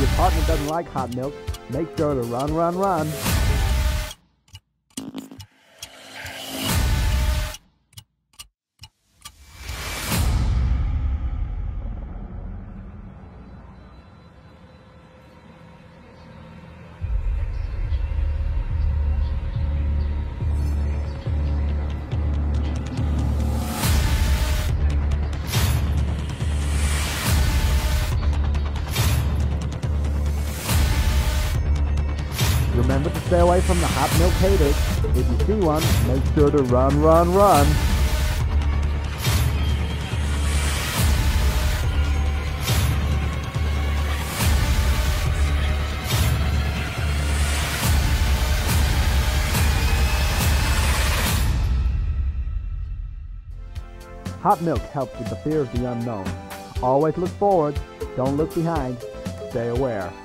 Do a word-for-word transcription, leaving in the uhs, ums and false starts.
your partner doesn't like hot milk, make sure to run, run, run. Remember to stay away from the hot milk haters. If you see one, make sure to run, run, run. Hot milk helps with the fear of the unknown. Always look forward, don't look behind, stay aware.